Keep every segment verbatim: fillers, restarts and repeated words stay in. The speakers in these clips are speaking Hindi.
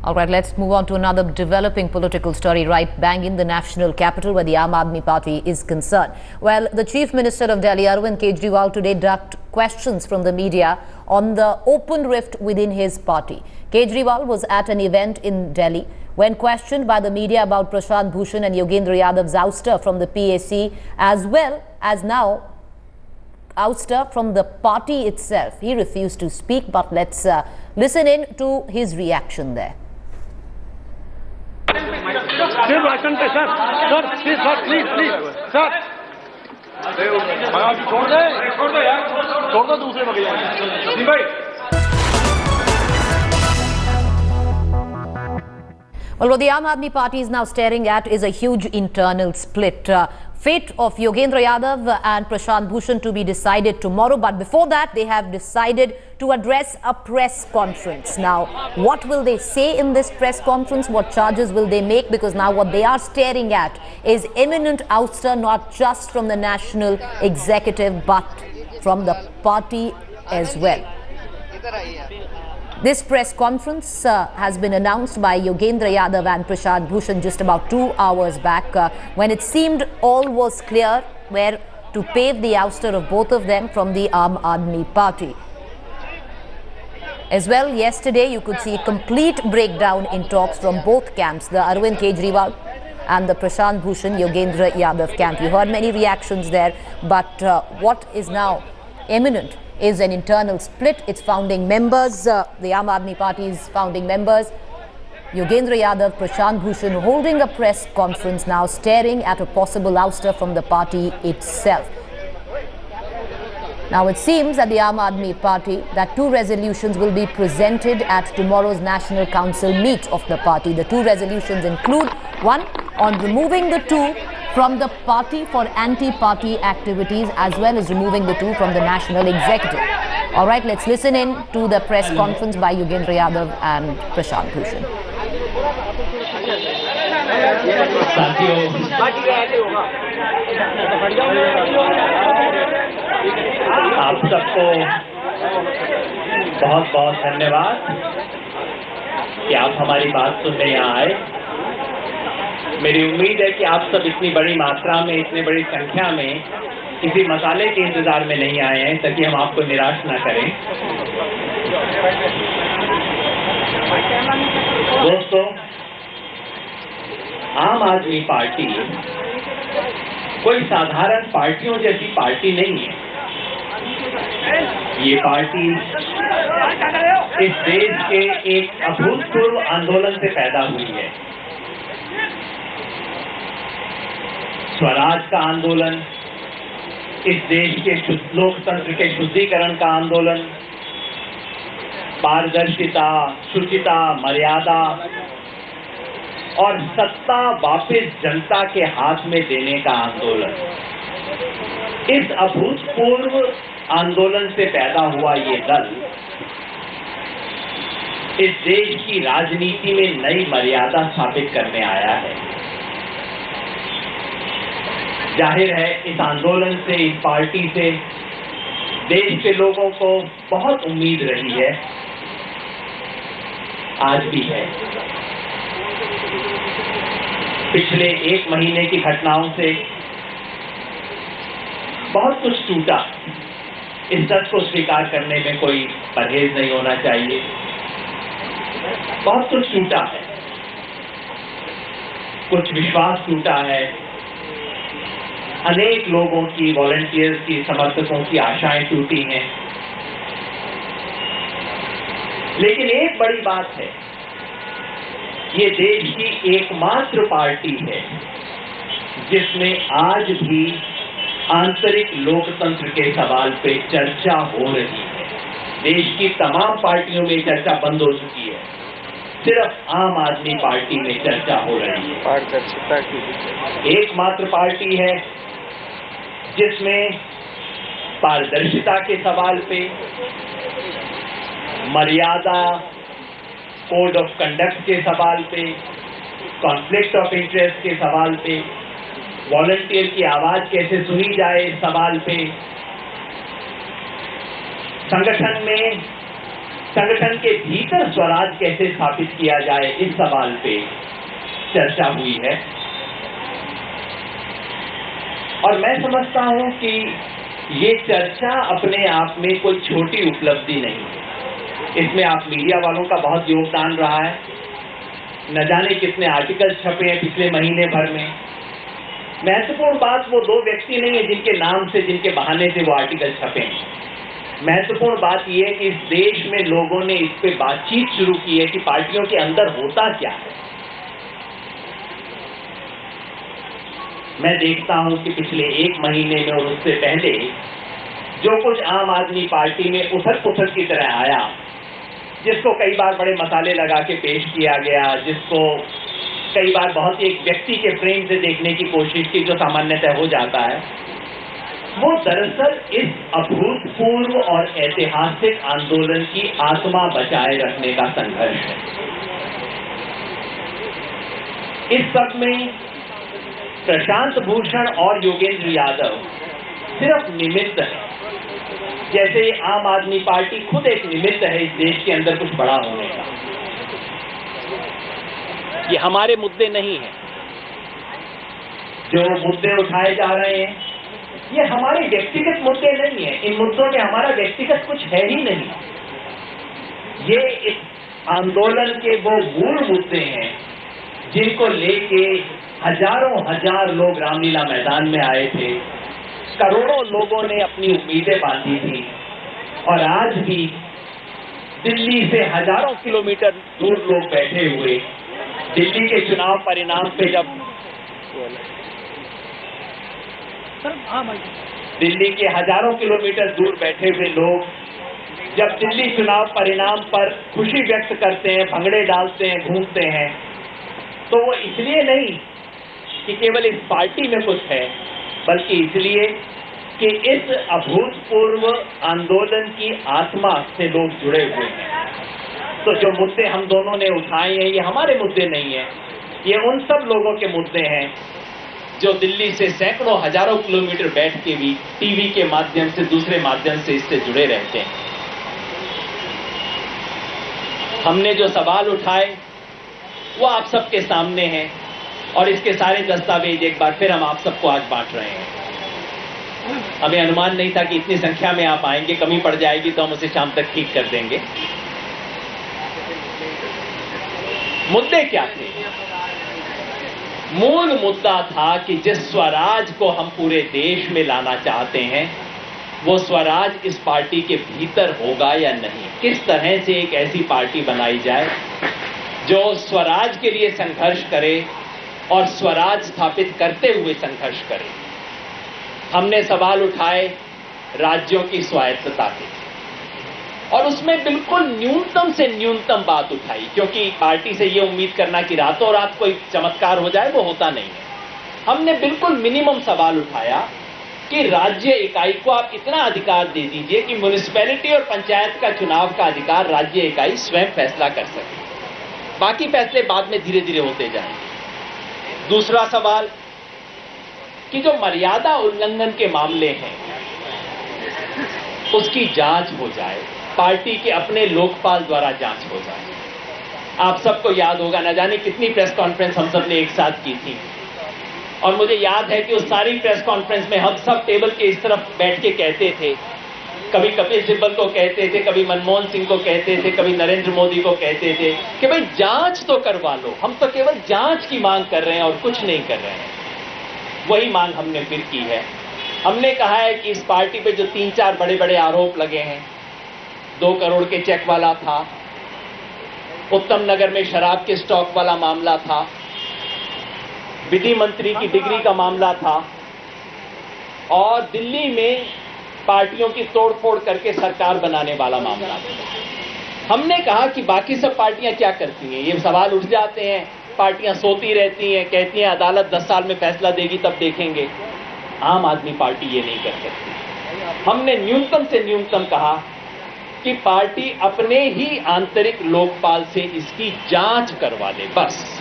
All right, let's move on to another developing political story right bang in the national capital where the Aam Aadmi Party is concerned. Well, the Chief Minister of Delhi, Arvind Kejriwal, today ducked questions from the media on the open rift within his party. Kejriwal was at an event in Delhi when questioned by the media about Prashant Bhushan and Yogendra Yadav's ouster from the P A C, as well as now ouster from the party itself. He refused to speak, but let's uh, listen in to his reaction there. Sir, sir, please, sir, please, please, sir. छोड़ दे, छोड़ दे यार, छोड़ दो दूसरे बगैर। जी भाई। Well, what the Aam Aadmi Party is now staring at is a huge internal split. Uh, fate of Yogendra Yadav and Prashant Bhushan to be decided tomorrow. But before that, they have decided to address a press conference. Now, what will they say in this press conference? What charges will they make? Because now what they are staring at is imminent ouster, not just from the national executive, but from the party as well. This press conference uh, has been announced by Yogendra Yadav and Prashant Bhushan just about two hours back uh, when it seemed all was clear where to pave the ouster of both of them from the Aam Aadmi Party. As well, yesterday you could see a complete breakdown in talks from both camps, the Arvind Kejriwal and the Prashant Bhushan Yogendra Yadav camp. You heard many reactions there, but uh, what is now imminent is an internal split. Its founding members, uh, the Aam Aadmi Party's founding members, Yogendra Yadav, Prashant Bhushan, holding a press conference now, staring at a possible ouster from the party itself. Now, it seems at the Aam Aadmi Party that two resolutions will be presented at tomorrow's National Council meet of the party. The two resolutions include one on removing the two from the party for anti-party activities, as well as removing the two from the national executive. All right, let's listen in to the press conference by Yogendra Yadav and Prashant Bhushan. आप सबको बहुत बहुत धन्यवाद कि आप हमारी बात सुनने यहाँ आए। मेरी उम्मीद है कि आप सब इतनी बड़ी मात्रा में, इतनी बड़ी संख्या में किसी मसाले के इंतजार में नहीं आए हैं ताकि हम आपको निराश ना करें। दोस्तों, आम आदमी पार्टी कोई साधारण पार्टियों जैसी पार्टी नहीं है। ये पार्टी इस देश के एक अभूतपूर्व आंदोलन से पैदा हुई है। स्वराज का आंदोलन, इस देश के लोकतंत्र के शुद्धिकरण का आंदोलन, पारदर्शिता, शुचिता, मर्यादा और सत्ता वापस जनता के हाथ में देने का आंदोलन। इस अभूतपूर्व आंदोलन से पैदा हुआ ये दल इस देश की राजनीति में नई मर्यादा स्थापित करने आया है। जाहिर है, इस आंदोलन से, इस पार्टी से देश के लोगों को बहुत उम्मीद रही है, आज भी है। पिछले एक महीने की घटनाओं से बहुत कुछ टूटा। इस सच को स्वीकार करने में कोई परहेज नहीं होना चाहिए। बहुत कुछ टूटा है, कुछ विश्वास टूटा है, अनेक लोगों की, वॉलंटियर्स की, समर्थकों की आशाएं टूटी हैं। लेकिन एक बड़ी बात है, ये देश की एकमात्र पार्टी है जिसमें आज भी आंतरिक लोकतंत्र के सवाल पे चर्चा हो रही है। देश की तमाम पार्टियों में चर्चा बंद हो चुकी है, सिर्फ आम आदमी पार्टी में चर्चा हो रही है। पारदर्शिता की एकमात्र पार्टी है जिसमें पारदर्शिता के सवाल पे, मर्यादा, कोड ऑफ कंडक्ट के सवाल पे, कॉन्फ्लिक्ट ऑफ इंटरेस्ट के सवाल पे, वॉलंटियर की आवाज कैसे सुनी जाए इस सवाल पे, संगठन में संगठन के भीतर स्वराज कैसे स्थापित किया जाए, इस सवाल पे चर्चा हुई है। और मैं समझता हूं कि ये चर्चा अपने आप में कोई छोटी उपलब्धि नहीं है। इसमें आप मीडिया वालों का बहुत योगदान रहा है। न जाने कितने आर्टिकल छपे हैं पिछले महीने भर में। महत्वपूर्ण बात वो दो व्यक्ति नहीं है जिनके नाम से, जिनके बहाने से वो आर्टिकल छपे हैं। महत्वपूर्ण बात यह है कि इस देश में लोगों ने इस पे बातचीत शुरू की है कि पार्टियों के अंदर होता क्या है। मैं देखता हूं कि पिछले एक महीने में और उससे पहले जो कुछ आम आदमी पार्टी में उथल पुथल की तरह आया, जिसको कई बार बड़े मसाले लगा के पेश किया गया, जिसको कई बार बहुत ही एक व्यक्ति के फ्रेम से देखने की कोशिश की, जो सामान्यतः हो जाता है, वो दरअसल इस अभूतपूर्व और ऐतिहासिक आंदोलन की आत्मा बचाए रखने का संघर्ष है। इस सब में प्रशांत भूषण और योगेंद्र यादव सिर्फ निमित्त है, जैसे आम आदमी पार्टी खुद एक निमित्त है इस देश के अंदर कुछ बड़ा होने का। ये हमारे मुद्दे नहीं हैं। जो मुद्दे उठाए जा रहे हैं ये हमारे व्यक्तिगत मुद्दे नहीं है। इन मुद्दों में हमारा व्यक्तिगत कुछ है ही नहीं। ये इस आंदोलन के वो मूल मुद्दे हैं जिनको लेके हजारों हजार लोग रामलीला मैदान में आए थे। करोड़ों लोगों ने अपनी उम्मीदें बांधी थी और आज भी दिल्ली से हजारों किलोमीटर दूर लोग बैठे हुए दिल्ली के चुनाव परिणाम पे जब दिल्ली के हजारों किलोमीटर दूर बैठे हुए लोग जब दिल्ली चुनाव परिणाम पर खुशी व्यक्त करते हैं, भंगड़े डालते हैं, घूमते हैं, तो वो इसलिए नहीं कि केवल इस पार्टी में कुछ है, बल्कि इसलिए कि इस अभूतपूर्व आंदोलन की आत्मा से लोग जुड़े हुए हैं। तो जो मुद्दे हम दोनों ने उठाए हैं ये हमारे मुद्दे नहीं है, ये उन सब लोगों के मुद्दे हैं जो दिल्ली से सैकड़ों हजारों किलोमीटर बैठ के भी टीवी के माध्यम से, दूसरे माध्यम से इससे जुड़े रहते हैं। हमने जो सवाल उठाए वो आप सबके सामने हैं और इसके सारे दस्तावेज एक बार फिर हम आप सबको आज बांट रहे हैं। हमें अनुमान नहीं था कि इतनी संख्या में आप आएंगे, कमी पड़ जाएगी तो हम उसे शाम तक ठीक कर देंगे। मुद्दे क्या थे? मूल मुद्दा था कि जिस स्वराज को हम पूरे देश में लाना चाहते हैं वो स्वराज इस पार्टी के भीतर होगा या नहीं। किस तरह से एक ऐसी पार्टी बनाई जाए जो स्वराज के लिए संघर्ष करे और स्वराज स्थापित करते हुए संघर्ष करे। हमने सवाल उठाए राज्यों की स्वायत्तता के और उसमें बिल्कुल न्यूनतम से न्यूनतम बात उठाई, क्योंकि पार्टी से ये उम्मीद करना कि रातों रात कोई चमत्कार हो जाए वो होता नहीं है। हमने बिल्कुल मिनिमम सवाल उठाया कि राज्य इकाई को आप इतना अधिकार दे दीजिए कि म्युनिसिपैलिटी और पंचायत का चुनाव का अधिकार राज्य इकाई स्वयं फैसला कर सके, बाकी फैसले बाद में धीरे धीरे होते जाएंगे। दूसरा सवाल कि जो मर्यादा उल्लंघन के मामले हैं उसकी जांच हो जाए, पार्टी के अपने लोकपाल द्वारा जांच हो जाए। आप सबको याद होगा, न जाने कितनी प्रेस कॉन्फ्रेंस हम सब ने एक साथ की थी और मुझे याद है कि उस सारी प्रेस कॉन्फ्रेंस में हम सब टेबल के इस तरफ बैठ के कहते थे, कभी कपिल सिब्बल को कहते थे, कभी मनमोहन सिंह को कहते थे, कभी नरेंद्र मोदी को कहते थे कि भाई जांच तो करवा लो, हम तो केवल जांच की मांग कर रहे हैं और कुछ नहीं कर रहे हैं। वही मांग हमने फिर की है। हमने कहा है कि इस पार्टी पे जो तीन चार बड़े बड़े आरोप लगे हैं, दो करोड़ के चेक वाला था, उत्तम नगर में शराब के स्टॉक वाला मामला था, विधि मंत्री की डिग्री का मामला था और दिल्ली में पार्टियों की तोड़फोड़ करके सरकार बनाने वाला मामला था। हमने कहा कि बाकी सब पार्टियां क्या करती हैं, ये सवाल उठ जाते हैं, पार्टियां सोती रहती हैं, कहती हैं अदालत दस साल में फैसला देगी तब देखेंगे। आम आदमी पार्टी ये नहीं कर सकती। हमने न्यूनतम से न्यूनतम कहा कि पार्टी अपने ही आंतरिक लोकपाल से इसकी जांच करवा ले, बस।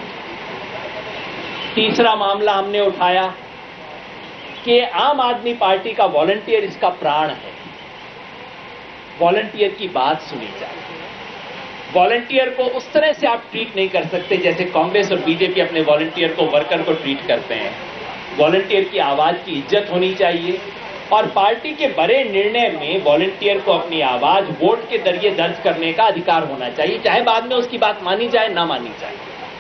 तीसरा मामला हमने उठाया कि आम आदमी पार्टी का वॉलंटियर इसका प्राण है, वॉलंटियर की बात सुनी जाए। वॉलंटियर को उस तरह से आप ट्रीट नहीं कर सकते जैसे कांग्रेस और बीजेपी अपने वॉलंटियर को, वर्कर को ट्रीट करते हैं। वॉलंटियर की आवाज की इज्जत होनी चाहिए और पार्टी के बड़े निर्णय में वॉलंटियर को अपनी आवाज वोट के जरिए दर्ज करने का अधिकार होना चाहिए, चाहे बाद में उसकी बात मानी जाए ना मानी जाए।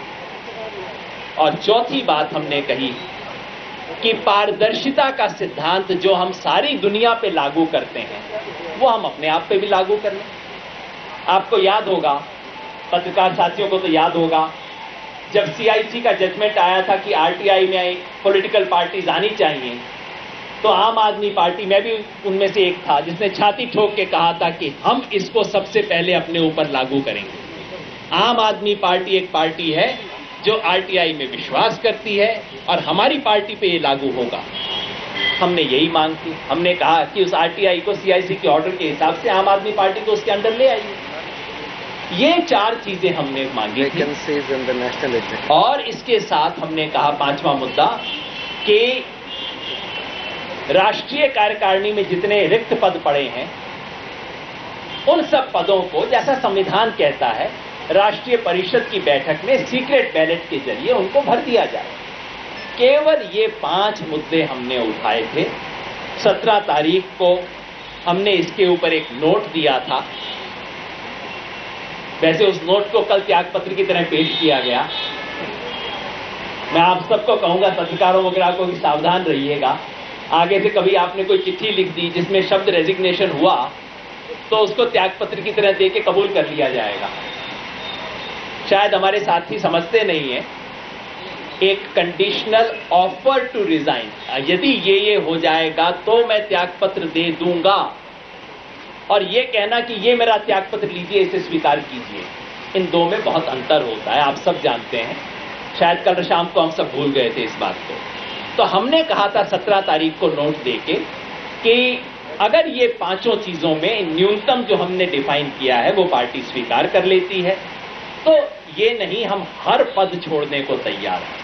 और चौथी बात हमने कही कि पारदर्शिता का सिद्धांत जो हम सारी दुनिया पे लागू करते हैं वो हम अपने आप पे भी लागू कर लें। आपको याद होगा, पत्रकार साथियों को तो याद होगा, जब सीआईसी का जजमेंट आया था कि आरटीआई में पॉलिटिकल पार्टीज आनी चाहिए, तो आम आदमी पार्टी, मैं भी उनमें से एक था, जिसने छाती ठोक के कहा था कि हम इसको सबसे पहले अपने ऊपर लागू करेंगे। आम आदमी पार्टी एक पार्टी है जो आरटीआई में विश्वास करती है और हमारी पार्टी पे ये लागू होगा। हमने यही मांग की। हमने कहा कि उस आरटीआई को सीआईसी के ऑर्डर के हिसाब से आम आदमी पार्टी को उसके अंदर ले आइए। ये चार चीजें हमने मांगी थी। और इसके साथ हमने कहा पांचवा मुद्दा कि राष्ट्रीय कार्यकारिणी में जितने रिक्त पद पड़े हैं उन सब पदों को, जैसा संविधान कहता है, राष्ट्रीय परिषद की बैठक में सीक्रेट बैलेट के जरिए उनको भर दिया जाए। केवल ये पांच मुद्दे हमने उठाए थे। सत्रह तारीख को हमने इसके ऊपर एक नोट दिया था। वैसे उस नोट को कल त्यागपत्र की तरह पेश किया गया। मैं आप सबको कहूंगा, पत्रकारों वगैरह को, कि सावधान रहिएगा। आगे से कभी आपने कोई चिट्ठी लिख दी जिसमें शब्द रेजिग्नेशन हुआ तो उसको त्यागपत्र की तरह दे के कबूल कर लिया जाएगा। शायद हमारे साथी समझते नहीं है, एक कंडीशनल ऑफर टू रिजाइन, यदि ये ये हो जाएगा तो मैं त्यागपत्र दे दूंगा, और ये कहना कि ये मेरा त्यागपत्र लीजिए, इसे स्वीकार कीजिए, इन दो में बहुत अंतर होता है, आप सब जानते हैं। शायद कल शाम को हम सब भूल गए थे इस बात को। तो हमने कहा था सत्रह तारीख को नोट देके कि अगर ये पांचों चीजों में न्यूनतम जो हमने डिफाइन किया है वो पार्टी स्वीकार कर लेती है तो ये नहीं, हम हर पद छोड़ने को तैयार हैं।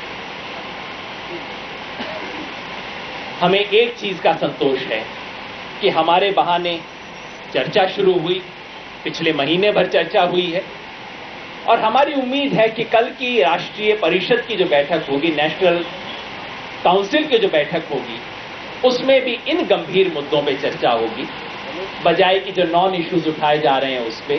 हमें एक चीज का संतोष है कि हमारे बहाने चर्चा शुरू हुई, पिछले महीने भर चर्चा हुई है, और हमारी उम्मीद है कि कल की राष्ट्रीय परिषद की जो बैठक होगी, नेशनल काउंसिल की जो बैठक होगी, उसमें भी इन गंभीर मुद्दों पे चर्चा होगी, बजाय कि जो नॉन इश्यूज उठाए जा रहे हैं उस पे।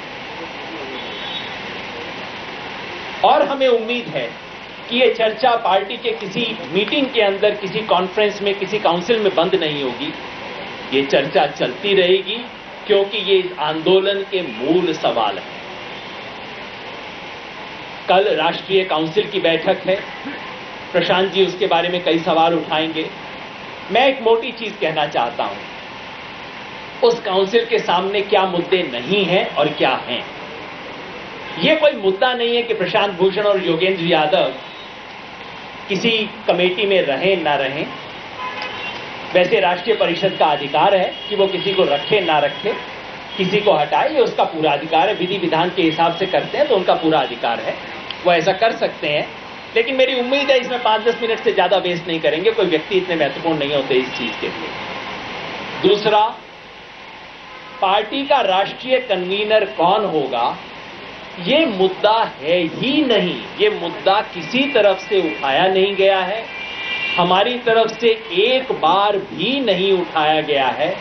और हमें उम्मीद है कि ये चर्चा पार्टी के किसी मीटिंग के अंदर, किसी कॉन्फ्रेंस में, किसी काउंसिल में बंद नहीं होगी। ये चर्चा चलती रहेगी क्योंकि ये इस आंदोलन के मूल सवाल है। कल राष्ट्रीय काउंसिल की बैठक है, प्रशांत जी उसके बारे में कई सवाल उठाएंगे। मैं एक मोटी चीज कहना चाहता हूं, उस काउंसिल के सामने क्या मुद्दे नहीं हैं और क्या हैं। यह कोई मुद्दा नहीं है कि प्रशांत भूषण और योगेंद्र यादव किसी कमेटी में रहें ना रहें। वैसे राष्ट्रीय परिषद का अधिकार है कि वो किसी को रखे ना रखे, किसी को हटाए, ये उसका पूरा अधिकार है। विधि विधान के हिसाब से करते हैं तो उनका पूरा अधिकार है, वो ऐसा कर सकते हैं। लेकिन मेरी उम्मीद है इसमें पांच दस मिनट से ज्यादा वेस्ट नहीं करेंगे, कोई व्यक्ति इतने महत्वपूर्ण नहीं होते इस चीज के लिए। दूसरा, पार्टी का राष्ट्रीय कन्वीनर कौन होगा, ये मुद्दा है ही नहीं। ये मुद्दा किसी तरफ से उठाया नहीं गया है, हमारी तरफ से एक बार भी नहीं उठाया गया है,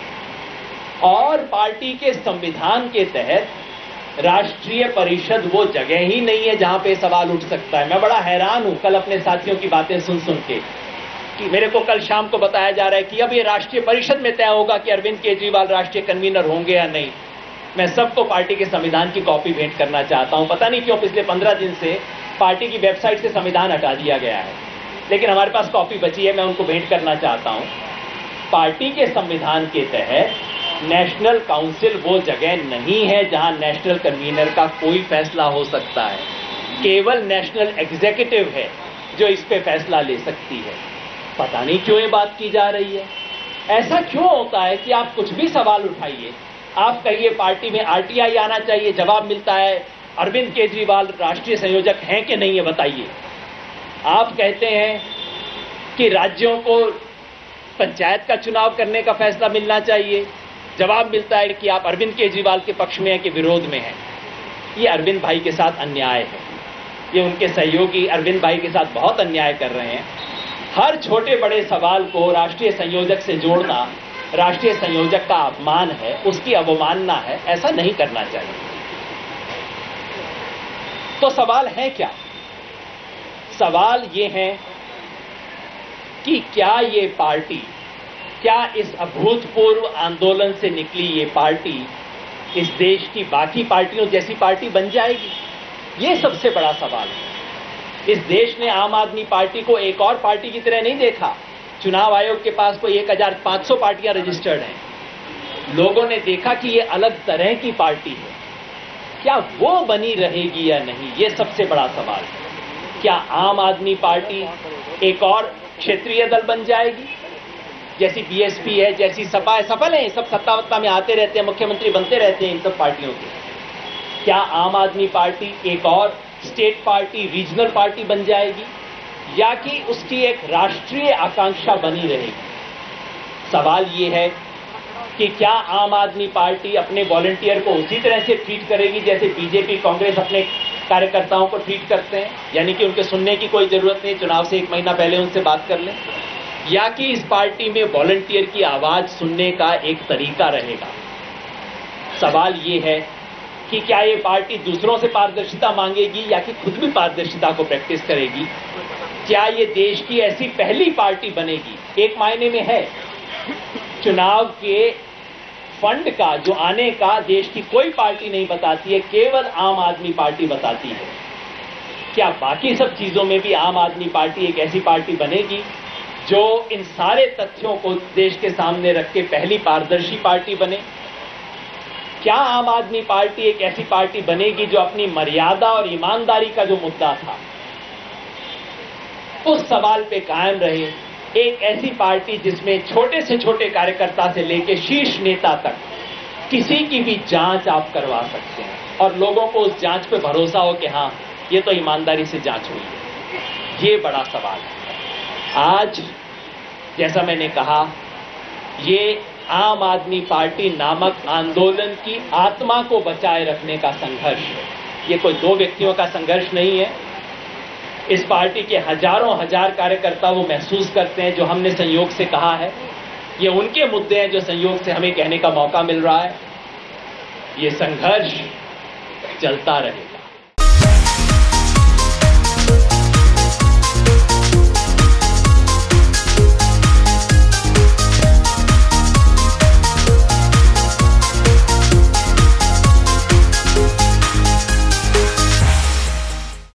और पार्टी के संविधान के तहत राष्ट्रीय परिषद वो जगह ही नहीं है जहां पे सवाल उठ सकता है। मैं बड़ा हैरान हूं कल अपने साथियों की बातें सुन सुन के, कि मेरे को कल शाम को बताया जा रहा है कि अब ये राष्ट्रीय परिषद में तय होगा कि अरविंद केजरीवाल राष्ट्रीय कन्वीनर होंगे या नहीं। मैं सबको पार्टी के संविधान की कॉपी भेंट करना चाहता हूं। पता नहीं क्यों पिछले पंद्रह दिन से पार्टी की वेबसाइट से संविधान हटा दिया गया है, लेकिन हमारे पास कॉपी बची है, मैं उनको भेंट करना चाहता हूं। पार्टी के संविधान के तहत नेशनल काउंसिल वो जगह नहीं है जहां नेशनल कन्वीनर का कोई फैसला हो सकता है। केवल नेशनल एग्जीक्यूटिव है जो इस पे फैसला ले सकती है। पता नहीं क्यों ये बात की जा रही है। ऐसा क्यों होता है कि आप कुछ भी सवाल उठाइए, आप कहिए पार्टी में आरटीआई आना चाहिए, जवाब मिलता है अरविंद केजरीवाल राष्ट्रीय संयोजक हैं कि नहीं है बताइए। आप कहते हैं कि राज्यों को पंचायत का चुनाव करने का फैसला मिलना चाहिए, जवाब मिलता है कि आप अरविंद केजरीवाल के पक्ष में हैं कि विरोध में हैं। ये अरविंद भाई के साथ अन्याय है। ये उनके सहयोगी अरविंद भाई के साथ बहुत अन्याय कर रहे हैं। हर छोटे बड़े सवाल को राष्ट्रीय संयोजक से जोड़ना राष्ट्रीय संयोजक का अपमान है, उसकी अवमानना है, ऐसा नहीं करना चाहिए। तो सवाल है क्या? सवाल ये है कि क्या ये पार्टी, क्या इस अभूतपूर्व आंदोलन से निकली ये पार्टी इस देश की बाकी पार्टियों जैसी पार्टी बन जाएगी? ये सबसे बड़ा सवाल है। इस देश ने आम आदमी पार्टी को एक और पार्टी की तरह नहीं देखा। चुनाव आयोग के पास कोई एक हज़ार पाँच सौ पार्टियां रजिस्टर्ड हैं। लोगों ने देखा कि ये अलग तरह की पार्टी है। क्या वो बनी रहेगी या नहीं, ये सबसे बड़ा सवाल है। क्या आम आदमी पार्टी एक और क्षेत्रीय दल बन जाएगी, जैसी बीएसपी है, जैसी सपा है? सफल है, सब सत्ता वत्ता में आते रहते हैं, मुख्यमंत्री बनते रहते हैं इन सब पार्टियों के। क्या आम आदमी पार्टी एक और स्टेट पार्टी, रीजनल पार्टी बन जाएगी, या कि उसकी एक राष्ट्रीय आकांक्षा बनी रहेगी? सवाल ये है कि क्या आम आदमी पार्टी अपने वॉलंटियर को उसी तरह से ट्रीट करेगी जैसे बीजेपी, कांग्रेस अपने कार्यकर्ताओं को ट्रीट करते हैं, यानी कि उनके सुनने की कोई जरूरत नहीं, चुनाव से एक महीना पहले उनसे बात कर लें? या कि इस पार्टी में वॉलंटियर की आवाज सुनने का एक तरीका रहेगा? सवाल ये है कि क्या ये पार्टी दूसरों से पारदर्शिता मांगेगी या कि खुद भी पारदर्शिता को प्रैक्टिस करेगी? क्या ये देश की ऐसी पहली पार्टी बनेगी? एक मायने में है, चुनाव के फंड का जो आने का देश की कोई पार्टी नहीं बताती है, केवल आम आदमी पार्टी बताती है। क्या बाकी सब चीजों में भी आम आदमी पार्टी एक ऐसी पार्टी बनेगी जो इन सारे तथ्यों को देश के सामने रख के पहली पारदर्शी पार्टी बने? क्या आम आदमी पार्टी एक ऐसी पार्टी बनेगी जो अपनी मर्यादा और ईमानदारी का जो मुद्दा था उस सवाल पे कायम रहे? एक ऐसी पार्टी जिसमें छोटे से छोटे कार्यकर्ता से लेकर शीर्ष नेता तक किसी की भी जांच आप करवा सकते हैं और लोगों को उस जांच पे भरोसा हो कि हाँ, ये तो ईमानदारी से जांच हुई है। ये बड़ा सवाल है। आज जैसा मैंने कहा, ये आम आदमी पार्टी नामक आंदोलन की आत्मा को बचाए रखने का संघर्ष है। ये कोई दो व्यक्तियों का संघर्ष नहीं है। इस पार्टी के हजारों हजार कार्यकर्ता वो महसूस करते हैं जो हमने संयोग से कहा है। ये उनके मुद्दे हैं जो संयोग से हमें कहने का मौका मिल रहा है। ये संघर्ष चलता रहे।